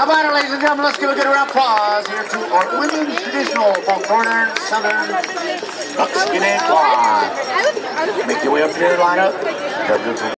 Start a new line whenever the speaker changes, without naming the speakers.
about it, ladies and gentlemen? Let's give a good round of applause here to our women's traditional, both northern, southern, buckskin and quad. Make your way up here, line up.